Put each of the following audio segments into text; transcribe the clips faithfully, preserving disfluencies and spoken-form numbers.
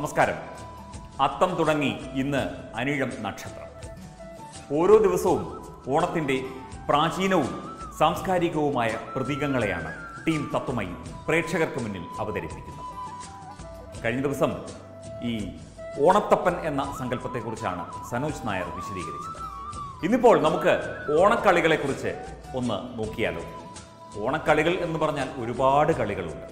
നമസ്കാരം. അത്തം തുടങ്ങി ഇന്ന് അനിഴം നക്ഷത്രം. ഓരോ ദിവസവും ഓണത്തിൻ്റെ പ്രാചീനവും സാംസ്കാരികവുമായ പ്രതീകങ്ങളെയാണ് ടീം തത്വമയി പ്രേക്ഷകർക്ക് മുന്നിൽ അവതരിപ്പിക്കുന്നത്. കഴിഞ്ഞ ദിവസം ഈ ഓണത്തപ്പൻ എന്ന സങ്കല്പത്തെക്കുറിച്ചാണ് സനോജ് നായർ വിശദീകരിച്ചത്. ഇന്നിപ്പോൾ നമുക്ക് ഓണക്കളികളെക്കുറിച്ച് ഒന്ന് നോക്കിയാലോ. ഓണക്കളികൾ എന്ന് പറഞ്ഞാൽ ഒരുപാട് കളികളുണ്ട്.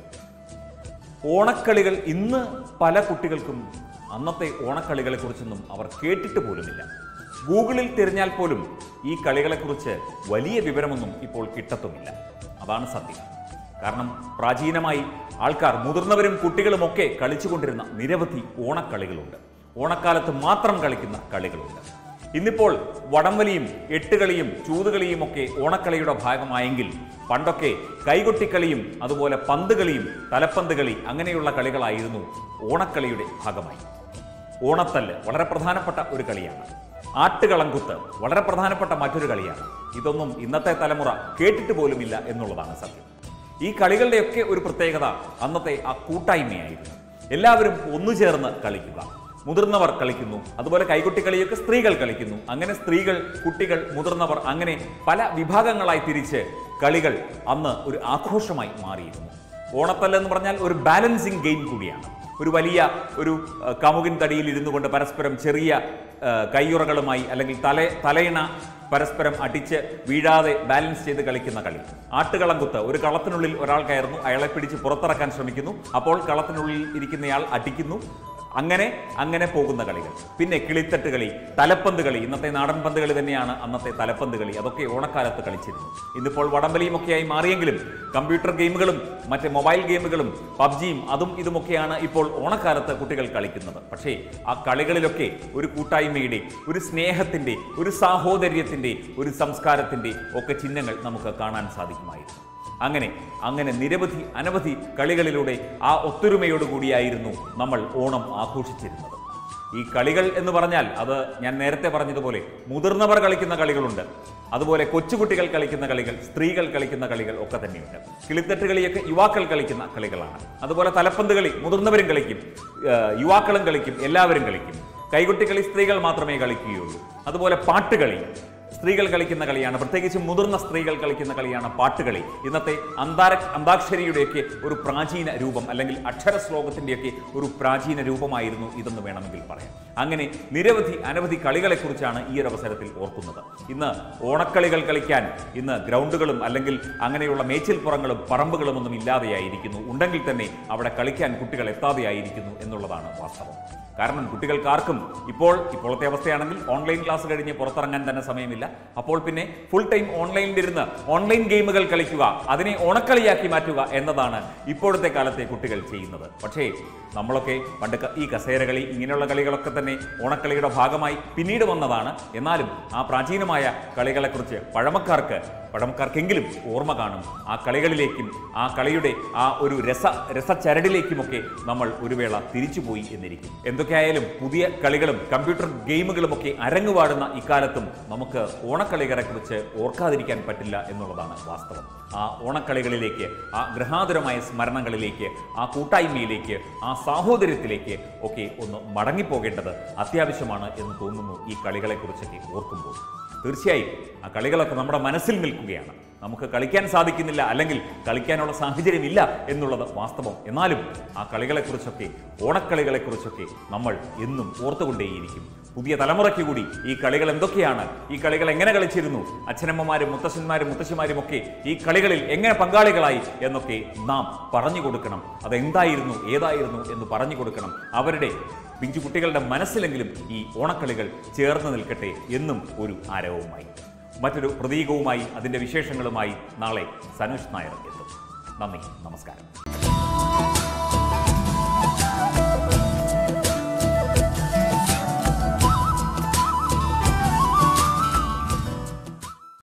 ഓണക്കളികൾ ഇന്ന് പല കുട്ടികൾക്കും അന്നത്തെ ഓണക്കളികളെക്കുറിച്ചൊന്നും അവർ കേട്ടിട്ട് പോലുമില്ല. ഗൂഗിളിൽ തിരഞ്ഞാൽ പോലും ഈ കളികളെക്കുറിച്ച് വലിയ വിവരമൊന്നും ഇപ്പോൾ കിട്ടത്തുമില്ല. അതാണ് സത്യം. കാരണം പ്രാചീനമായി ആൾക്കാർ, മുതിർന്നവരും കുട്ടികളുമൊക്കെ കളിച്ചുകൊണ്ടിരുന്ന നിരവധി ഓണക്കളികളുണ്ട്. ഓണക്കാലത്ത് മാത്രം കളിക്കുന്ന കളികളുണ്ട്. ഇന്നിപ്പോൾ വടംവലിയും എട്ടുകളിയും ചൂതുകളിയും ഒക്കെ ഓണക്കളിയുടെ ഭാഗമായെങ്കിൽ പണ്ടൊക്കെ കൈകൊട്ടിക്കളിയും അതുപോലെ പന്തുകളിയും തലപ്പന്ത് കളി അങ്ങനെയുള്ള കളികളായിരുന്നു ഓണക്കളിയുടെ ഭാഗമായി. ഓണത്തല്ല് വളരെ പ്രധാനപ്പെട്ട ഒരു കളിയാണ്. ആട്ടുകളംകുത്ത് വളരെ പ്രധാനപ്പെട്ട മറ്റൊരു കളിയാണ്. ഇതൊന്നും ഇന്നത്തെ തലമുറ കേട്ടിട്ട് പോലുമില്ല എന്നുള്ളതാണ് സത്യം. ഈ കളികളുടെയൊക്കെ ഒരു പ്രത്യേകത അന്നത്തെ ആ കൂട്ടായ്മയായിരുന്നു. എല്ലാവരും ഒന്നു ചേർന്ന് കളിക്കുക. മുതിർന്നവർ കളിക്കുന്നു, അതുപോലെ കൈകൊട്ടിക്കളിയൊക്കെ സ്ത്രീകൾ കളിക്കുന്നു. അങ്ങനെ സ്ത്രീകൾ, കുട്ടികൾ, മുതിർന്നവർ അങ്ങനെ പല വിഭാഗങ്ങളായി തിരിച്ച് കളികൾ അന്ന് ഒരു ആഘോഷമായി മാറിയിരുന്നു. ഓണത്തല്ല് എന്ന് പറഞ്ഞാൽ ഒരു ബാലൻസിങ് ഗെയിം കൂടിയാണ്. ഒരു വലിയ ഒരു കമുകിൻ തടിയിൽ ഇരുന്നു കൊണ്ട് പരസ്പരം ചെറിയ കയ്യുറകളുമായി അല്ലെങ്കിൽ തല തലയിണ പരസ്പരം അടിച്ച് വീഴാതെ ബാലൻസ് ചെയ്ത് കളിക്കുന്ന കളി. ആട്ടുകളംകുത്ത്, ഒരു കളത്തിനുള്ളിൽ ഒരാൾ കയറുന്നു, അയാളെ പിടിച്ച് പുറത്തിറക്കാൻ ശ്രമിക്കുന്നു. അപ്പോൾ കളത്തിനുള്ളിൽ ഇരിക്കുന്നയാൾ അടിക്കുന്നു. അങ്ങനെ അങ്ങനെ പോകുന്ന കളികൾ. പിന്നെ കിളിത്തട്ട് കളി, തലപ്പന്ത് കളി, ഇന്നത്തെ നാടൻ പന്ത് കളി തന്നെയാണ് അന്നത്തെ തലപ്പന്ത് കളി. അതൊക്കെ ഓണക്കാലത്ത് കളിച്ചിരുന്നു. ഇന്നിപ്പോൾ വടംവലിയും ഒക്കെയായി മാറിയെങ്കിലും കമ്പ്യൂട്ടർ ഗെയിമുകളും മറ്റ് മൊബൈൽ ഗെയിമുകളും പബ്ജിയും അതും ഇതുമൊക്കെയാണ് ഇപ്പോൾ ഓണക്കാലത്ത് കുട്ടികൾ കളിക്കുന്നത്. പക്ഷേ ആ കളികളിലൊക്കെ ഒരു കൂട്ടായ്മയുടെ, ഒരു സ്നേഹത്തിൻ്റെ, ഒരു സാഹോദര്യത്തിൻ്റെ, ഒരു സംസ്കാരത്തിൻ്റെ ഒക്കെ ചിഹ്നങ്ങൾ നമുക്ക് കാണാൻ സാധിക്കുമായിരുന്നു. അങ്ങനെ അങ്ങനെ നിരവധി അനവധി കളികളിലൂടെ ആ ഒത്തൊരുമയോടുകൂടിയായിരുന്നു നമ്മൾ ഓണം ആഘോഷിച്ചിരുന്നത്. ഈ കളികൾ എന്ന് പറഞ്ഞാൽ അത് ഞാൻ നേരത്തെ പറഞ്ഞതുപോലെ മുതിർന്നവർ കളിക്കുന്ന കളികളുണ്ട്, അതുപോലെ കൊച്ചുകുട്ടികൾ കളിക്കുന്ന കളികൾ, സ്ത്രീകൾ കളിക്കുന്ന കളികൾ ഒക്കെ തന്നെയുണ്ട്. കിളിത്തട്ട് കളിയൊക്കെ യുവാക്കൾ കളിക്കുന്ന കളികളാണ്. അതുപോലെ തലപ്പന്ത് കളി മുതിർന്നവരും കളിക്കും, യുവാക്കളും കളിക്കും, എല്ലാവരും കളിക്കും. കൈകൊട്ടിക്കളി സ്ത്രീകൾ മാത്രമേ കളിക്കുകയുള്ളൂ. അതുപോലെ പാട്ടുകളി സ്ത്രീകൾ കളിക്കുന്ന കളിയാണ്. പ്രത്യേകിച്ച് മുതിർന്ന സ്ത്രീകൾ കളിക്കുന്ന കളിയാണ് പാട്ടുകളി. ഇന്നത്തെ അന്താര അന്താക്ഷരിയുടെയൊക്കെ ഒരു പ്രാചീന രൂപം, അല്ലെങ്കിൽ അക്ഷര ശ്ലോകത്തിൻ്റെയൊക്കെ ഒരു പ്രാചീന രൂപമായിരുന്നു ഇതെന്ന് വേണമെങ്കിൽ പറയാം. അങ്ങനെ നിരവധി അനവധി കളികളെക്കുറിച്ചാണ് ഈ ഒരു അവസരത്തിൽ ഓർക്കുന്നത്. ഇന്ന് ഓണക്കളികൾ കളിക്കാൻ ഇന്ന് ഗ്രൗണ്ടുകളും അല്ലെങ്കിൽ അങ്ങനെയുള്ള മേച്ചിൽപ്പുറങ്ങളും പറമ്പുകളും ഒന്നും ഇല്ലാതെയായിരിക്കുന്നു. ഉണ്ടെങ്കിൽ തന്നെ അവിടെ കളിക്കാൻ കുട്ടികൾ എത്താതെയായിരിക്കുന്നു എന്നുള്ളതാണ് വാസ്തവം. കാരണം കുട്ടികൾക്കാർക്കും ഇപ്പോൾ ഇപ്പോഴത്തെ അവസ്ഥയാണെങ്കിൽ ഓൺലൈൻ ക്ലാസ് കഴിഞ്ഞ് പുറത്തിറങ്ങാൻ തന്നെ സമയമില്ല. അപ്പോൾ പിന്നെ ഫുൾ ടൈം ഓൺലൈനിലിരുന്ന് ഓൺലൈൻ ഗെയിമുകൾ കളിക്കുക, അതിനെ ഓണക്കളിയാക്കി മാറ്റുക എന്നതാണ് ഇപ്പോഴത്തെ കാലത്തെ കുട്ടികൾ ചെയ്യുന്നത്. പക്ഷേ നമ്മളൊക്കെ പണ്ട് ഈ കസേരകളി ഇങ്ങനെയുള്ള കളികളൊക്കെ തന്നെ ഓണക്കളിയുടെ ഭാഗമായി പിന്നീട് വന്നതാണ്. എന്നാലും ആ പ്രാചീനമായ കളികളെക്കുറിച്ച് പഴമക്കാർക്ക് പഴമക്കാർക്കെങ്കിലും ഓർമ്മ കാണും. ആ കളികളിലേക്കും ആ കളിയുടെ ആ ഒരു രസ രസച്ചരടിലേക്കുമൊക്കെ നമ്മൾ ഒരു വേള തിരിച്ചുപോയി എന്നിരിക്കും. എന്തൊക്കെയായാലും പുതിയ കളികളും കമ്പ്യൂട്ടർ ഗെയിമുകളുമൊക്കെ അരങ്ങുപാടുന്ന ഇക്കാലത്തും നമുക്ക് ഓണക്കളികളെക്കുറിച്ച് ഓർക്കാതിരിക്കാൻ പറ്റില്ല എന്നുള്ളതാണ് വാസ്തവം. ആ ഓണക്കളികളിലേക്ക്, ആ ഗൃഹാതുരമായ സ്മരണകളിലേക്ക്, ആ കൂട്ടായ്മയിലേക്ക്, ആ സാഹോദര്യത്തിലേക്ക് ഒക്കെ ഒന്ന് മടങ്ങിപ്പോകേണ്ടത് അത്യാവശ്യമാണ് എന്ന് തോന്നുന്നു ഈ കളികളെക്കുറിച്ചൊക്കെ ഓർക്കുമ്പോൾ. തീർച്ചയായും ആ കളികളൊക്കെ നമ്മുടെ മനസ്സിൽ നിൽക്കുകയാണ്. നമുക്ക് കളിക്കാൻ സാധിക്കുന്നില്ല, അല്ലെങ്കിൽ കളിക്കാനുള്ള സാഹചര്യമില്ല എന്നുള്ളത് വാസ്തവം. എന്നാലും ആ കളികളെക്കുറിച്ചൊക്കെ, ഓണക്കളികളെക്കുറിച്ചൊക്കെ നമ്മൾ എന്നും ഓർത്തുകൊണ്ടേയിരിക്കും. പുതിയ തലമുറയ്ക്ക് കൂടി ഈ കളികൾ എന്തൊക്കെയാണ്, ഈ കളികൾ എങ്ങനെ കളിച്ചിരുന്നു, അച്ഛനമ്മമാരും മുത്തശ്ശന്മാരും മുത്തശ്ശിമാരും ഒക്കെ ഈ കളികളിൽ എങ്ങനെ പങ്കാളികളായി എന്നൊക്കെ നാം പറഞ്ഞു കൊടുക്കണം. അതെന്തായിരുന്നു, ഏതായിരുന്നു എന്ന് പറഞ്ഞു കൊടുക്കണം. അവരുടെ പിഞ്ചു കുട്ടികളുടെ മനസ്സിലെങ്കിലും ഈ ഓണക്കളികൾ ചേർന്ന് നിൽക്കട്ടെ എന്നും ഒരു ആരവവുമായി. മറ്റൊരു പ്രതീകവുമായി അതിൻ്റെ വിശേഷങ്ങളുമായി നാളെ സനോജ് നായർ എത്തും. നന്ദി, നമസ്കാരം.